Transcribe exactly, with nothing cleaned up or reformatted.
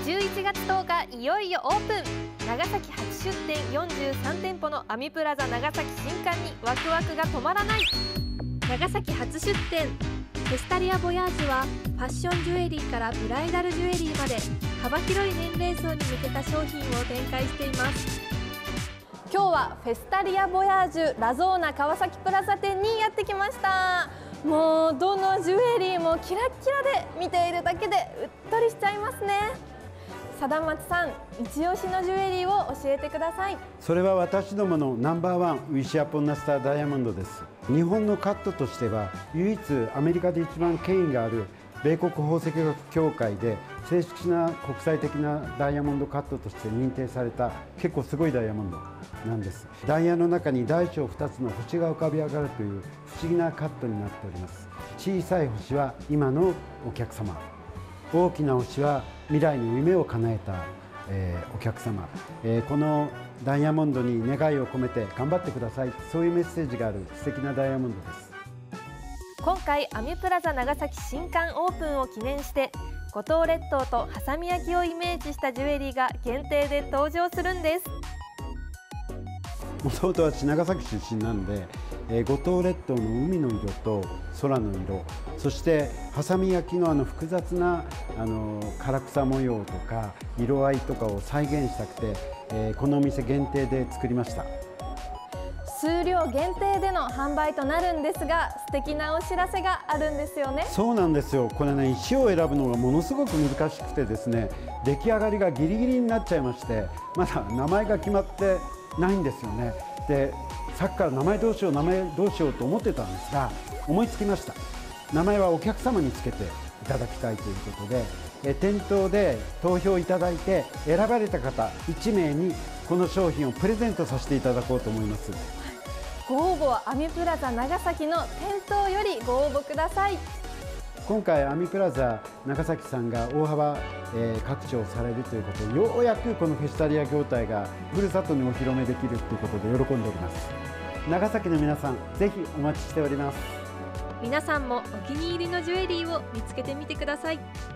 じゅういちがつとおか、いよいよオープン。長崎初出店よんじゅうさんてんぽのアミプラザ長崎新館にワクワクが止まらない。長崎初出店フェスタリアボヤージュは、ファッションジュエリーからブライダルジュエリーまで幅広い年齢層に向けた商品を展開しています。今日はフェスタリアボヤージュラゾーナ川崎プラザ店にやってきました。もうどのジュエリーもキラッキラで、見ているだけでうっとりしちゃいますね。貞松さん、一押しのジュエリーを教えてください。 それは私どものナンバーワンウィッシュアポンナスターダイヤモンドです。日本のカットとしては唯一アメリカで一番権威がある米国宝石学協会で正式な国際的なダイヤモンドカットとして認定された結構すごいダイヤモンドなんです。ダイヤの中に大小ふたつの星が浮かび上がるという不思議なカットになっております。小さい星は今のお客様、大きな星は未来の夢を叶えた、えー、お客様、えー、このダイヤモンドに願いを込めて頑張ってください、そういうメッセージがある素敵なダイヤモンドです。 今回アミプラザ長崎新館オープンを記念して、五島列島と波佐見焼をイメージしたジュエリーが限定で登場するんです。 もともと私長崎出身なんで、えー、五島列島の海の色と空の色、そして波佐見焼のあの複雑なあの唐草模様とか色合いとかを再現したくて、えー、このお店限定で作りました。 数量限定での販売となるんですが、素敵なお知らせがあるんですよね。 そうなんですよ。これね、石を選ぶのがものすごく難しくてですね、出来上がりがギリギリになっちゃいまして、まだ名前が決まってないんですよね。で、さっきから名前どうしよう名前どうしようと思ってたんですが、思いつきました。名前はお客様につけていただきたいということで、え店頭で投票いただいて選ばれた方いちめいにこの商品をプレゼントさせていただこうと思います。 ご応募はアミプラザ長崎の店頭よりご応募ください。 今回アミプラザ長崎さんが大幅、えー、拡張されるということで、ようやくこのフェスタリア業態がふるさとにお披露目できるということで喜んでおります。長崎の皆さん、ぜひお待ちしております。 皆さんもお気に入りのジュエリーを見つけてみてください。